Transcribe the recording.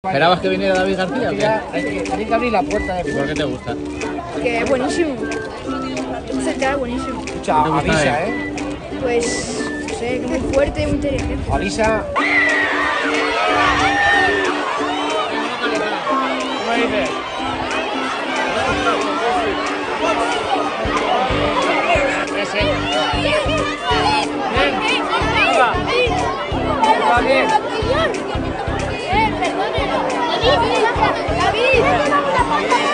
¿Esperabas que viniera David García o qué? Hay que abrir la puerta de... ¿Por qué te gusta? Que es buenísimo. Se te da buenísimo. Escucha, avisa, Pues, no sé, que muy fuerte y muy inteligente. Avisa. ¿Cómo dices? Ese. Bien. Va bien. Perdónelo. David.